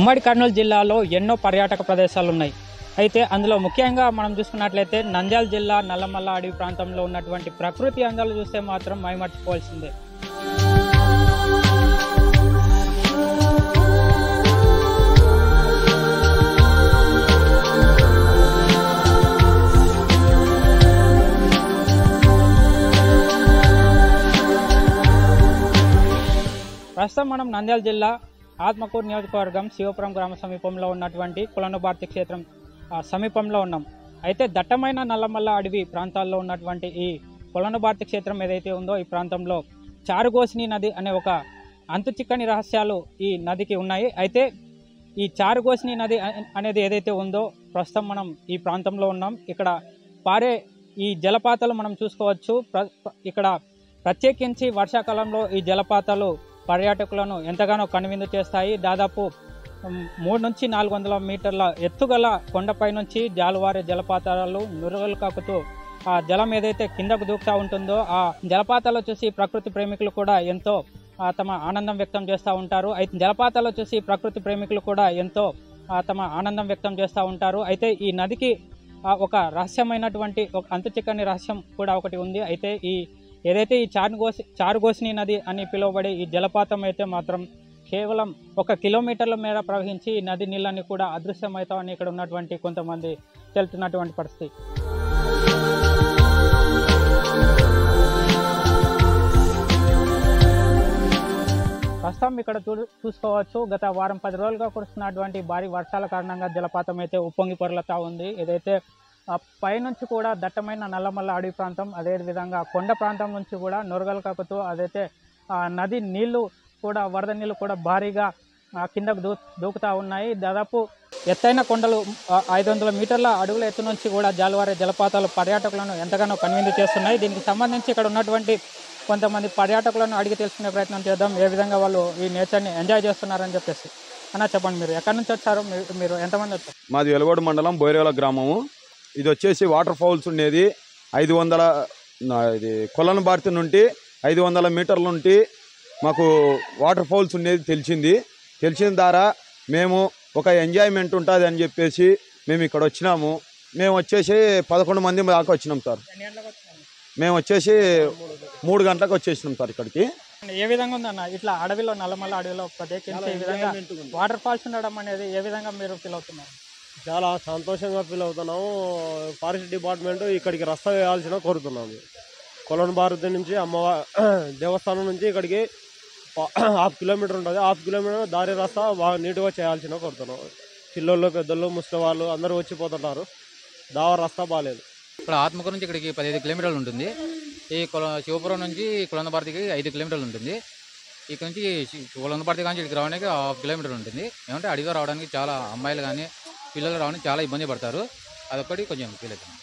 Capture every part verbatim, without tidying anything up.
ఉమ్మడి కర్నూలు జిల్లాలో ఎన్నో పర్యాటక ప్రదేశాలు ఉన్నాయి. అయితే అందులో ముఖ్యంగా మనం చూసుకున్నట్లయితే నంద్యాల జిల్లా నల్లమల్ల అడవి ప్రాంతంలో ఉన్నటువంటి ప్రకృతి అందాలు చూస్తే మాత్రం మైమర్చిపోవాల్సిందే. ప్రస్తుతం మనం నంద్యాల జిల్లా ఆత్మకూరు నియోజకవర్గం శివపురం గ్రామ సమీపంలో ఉన్నటువంటి కులనభారతి క్షేత్రం సమీపంలో ఉన్నాం. అయితే దట్టమైన నల్లమల్ల అడవి ప్రాంతాల్లో ఉన్నటువంటి ఈ కులనభారతి క్షేత్రం ఏదైతే ఉందో ఈ ప్రాంతంలో చారుగోసిని నది అనే ఒక అంతు చిక్కని రహస్యాలు ఈ నదికి ఉన్నాయి. అయితే ఈ చారుగోసిని నది అనేది ఏదైతే ఉందో ప్రస్తుతం మనం ఈ ప్రాంతంలో ఉన్నాం. ఇక్కడ పారే ఈ జలపాతాలు మనం చూసుకోవచ్చు. ఇక్కడ ప్రత్యేకించి వర్షాకాలంలో ఈ జలపాతాలు పర్యాటకులను ఎంతగానో కనువిందు చేస్తాయి. దాదాపు మూడు నుంచి నాలుగు వందల మీటర్ల ఎత్తుగల కొండపై నుంచి జాలువారే జలపాతాలు నురగలు కాకుతూ ఆ జలం ఏదైతే కిందకు దూకుతూ ఉంటుందో ఆ జలపాతాలు చూసి ప్రకృతి ప్రేమికులు కూడా ఎంతో తమ ఆనందం వ్యక్తం చేస్తూ ఉంటారు. అయితే జలపాతాలు చూసి ప్రకృతి ప్రేమికులు కూడా ఎంతో తమ ఆనందం వ్యక్తం చేస్తూ ఉంటారు. అయితే ఈ నదికి ఒక రహస్యమైనటువంటి ఒక అంతు చిక్కని రహస్యం కూడా ఒకటి ఉంది. అయితే ఈ ఏదైతే ఈ చారుగోసి చారుగోసిని నది అని పిలువబడే ఈ జలపాతం అయితే మాత్రం కేవలం ఒక కిలోమీటర్ల మేర ప్రవహించి ఈ నది నీళ్ళని కూడా అదృశ్యమవుతామని ఇక్కడ ఉన్నటువంటి కొంతమంది తెలుతున్నటువంటి పరిస్థితి. ప్రస్తుతం ఇక్కడ చూ చూసుకోవచ్చు గత వారం పది రోజులుగా కురుస్తున్నటువంటి భారీ వర్షాల కారణంగా జలపాతం అయితే ఉప్పొంగి పొరలుతూ ఉంది. ఏదైతే పైనుంచి కూడా దట్టమైన నల్లమల్ల అడవి ప్రాంతం, అదేవిధంగా కొండ ప్రాంతం నుంచి కూడా నురగలు కాకుతూ అదైతే నది నీళ్లు కూడా వరద నీళ్ళు కూడా భారీగా కిందకు దూ దూకుతూ ఉన్నాయి. దాదాపు ఎత్తైన కొండలు ఐదు వందల మీటర్ల అడుగుల ఎత్తు నుంచి కూడా జాలువారే జలపాతాలు పర్యాటకులను ఎంతగానో కనువిందు చేస్తున్నాయి. దీనికి సంబంధించి ఇక్కడ ఉన్నటువంటి కొంతమంది పర్యాటకులను అడిగి తెలుసుకునే ప్రయత్నం చేద్దాం. ఏ విధంగా వాళ్ళు ఈ నేచర్ని ఎంజాయ్ చేస్తున్నారని చెప్పేసి. అన్న చెప్పండి, మీరు ఎక్కడి నుంచి వచ్చారు? మీరు ఎంతమంది వచ్చారు? మాది వెలుగోడు మండలం బోయిరేల గ్రామము. ఇది వచ్చేసి వాటర్ ఫాల్స్ ఉండేది ఐదు వందల ఇది కొలనభారతి నుండి ఐదు వందల మీటర్ల నుండి మాకు వాటర్ ఫాల్స్ ఉండేది తెలిసింది. తెలిసిన ద్వారా మేము ఒక ఎంజాయ్మెంట్ ఉంటుంది అని చెప్పేసి మేము ఇక్కడ వచ్చినాము. మేము వచ్చేసి పదకొండు మంది దాకా వచ్చినాం సార్. మేము వచ్చేసి మూడు గంటలకు వచ్చేసినాం సార్ ఇక్కడికి. ఏ విధంగా ఉందన్న ఇట్లా అడవిలో నల్లమల్ల అడవిలో ప్రత్యేకించి ఈ విధంగా వాటర్ ఫాల్స్ ఉండడం అనేది ఏ విధంగా మీరు ఫీల్ అవుతున్నారు? చాలా సంతోషంగా ఫీల్ అవుతున్నాము. ఫారెస్ట్ డిపార్ట్మెంట్ ఇక్కడికి రస్తా వేయాల్సిన కోరుతున్నాము. కొలనభారతి నుంచి అమ్మవారి దేవస్థానం నుంచి ఇక్కడికి హాఫ్ కిలోమీటర్ ఉంటుంది. హాఫ్ కిలోమీటర్ దారి రస్తా బాగా నీట్గా చేయాల్సిన కోరుతున్నాం. పిల్లలు పెద్దలు ముసలి వాళ్ళు అందరూ వచ్చిపోతున్నారు. దావ రస్తా బాగాలేదు. ఇక్కడ ఆత్మకూరు నుంచి ఇక్కడికి పదిహేను కిలోమీటర్లు ఉంటుంది. ఈ కుల శివపురం నుంచి కులనభారతికి ఐదు కిలోమీటర్లు ఉంటుంది. ఇక్కడ నుంచి కులనభారతి కానీ ఇక్కడికి రావడానికి హాఫ్ కిలోమీటర్ ఉంటుంది. ఏమంటే అడిగా రావడానికి చాలా అమ్మాయిలు కానీ పిల్లలు రావడానికి చాలా ఇబ్బంది పడతారు. అదొకటి కొంచెం ఫీల్ అవుతుంది.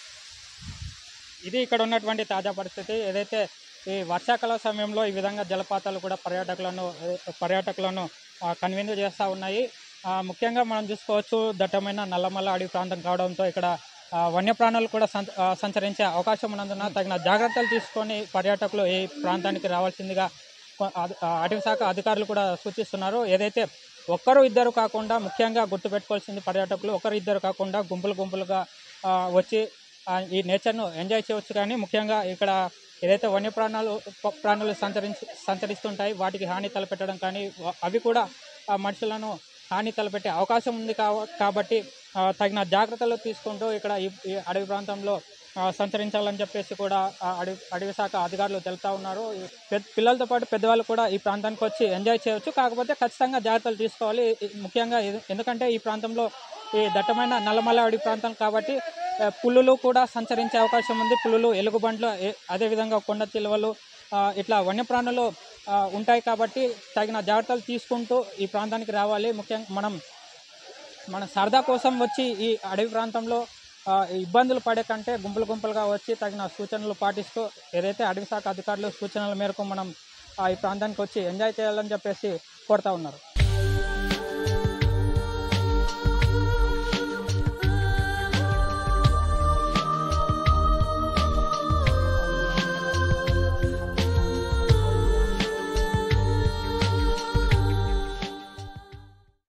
ఇది ఇక్కడ ఉన్నటువంటి తాజా పరిస్థితి. ఏదైతే ఈ వర్షాకాల సమయంలో ఈ విధంగా జలపాతాలు కూడా పర్యాటకులను పర్యాటకులను కన్విన్స్ చేస్తూ ఉన్నాయి. ముఖ్యంగా మనం చూసుకోవచ్చు దట్టమైన నల్లమల్ల అడవి ప్రాంతం కావడంతో ఇక్కడ వన్యప్రాణులు కూడా సంచరించే అవకాశం ఉన్నందున తగిన జాగ్రత్తలు తీసుకొని పర్యాటకులు ఈ ప్రాంతానికి రావాల్సిందిగా అటవీ శాఖ అధికారులు కూడా సూచిస్తున్నారు. ఏదైతే ఒక్కరు ఇద్దరు కాకుండా ముఖ్యంగా గుర్తుపెట్టుకోవాల్సింది పర్యాటకులు ఒకరు ఇద్దరు కాకుండా గుంపులు గుంపులుగా వచ్చి ఈ నేచర్ను ఎంజాయ్ చేయవచ్చు. కానీ ముఖ్యంగా ఇక్కడ ఏదైతే వన్యప్రాణాలు ప్రాణులు సంచరించి సంచరిస్తుంటాయి వాటికి హాని తలపెట్టడం కానీ అవి కూడా మనుషులను హాని తలపెట్టే అవకాశం ఉంది. కాబట్టి తగిన జాగ్రత్తలు తీసుకుంటూ ఇక్కడ ఈ అడవి ప్రాంతంలో సంచరించాలని చెప్పేసి కూడా అడవి అడవి శాఖ అధికారులు తెలుపుతూ ఉన్నారు. పిల్లలతో పాటు పెద్దవాళ్ళు కూడా ఈ ప్రాంతానికి వచ్చి ఎంజాయ్ చేయవచ్చు. కాకపోతే ఖచ్చితంగా జాగ్రత్తలు తీసుకోవాలి. ముఖ్యంగా ఎందుకంటే ఈ ప్రాంతంలో ఈ దట్టమైన నల్లమల్ల అడవి ప్రాంతం కాబట్టి పులులు కూడా సంచరించే అవకాశం ఉంది. పులులు, ఎలుగుబంట్లు, అదేవిధంగా కొండ చిలువలు ఇట్లా వన్యప్రాణులు ఉంటాయి. కాబట్టి తగిన జాగ్రత్తలు తీసుకుంటూ ఈ ప్రాంతానికి రావాలి. ముఖ్యంగా మనం మన సరదా కోసం వచ్చి ఈ అడవి ప్రాంతంలో ఇబ్బందులు పడే కంటే గుంపులు గుంపులుగా వచ్చి తగిన సూచనలు పాటిస్తూ ఏదైతే అడవి శాఖ అధికారులు సూచనల మేరకు మనం ఈ ప్రాంతానికి వచ్చి ఎంజాయ్ చేయాలని చెప్పేసి కోరుతూ ఉన్నారు.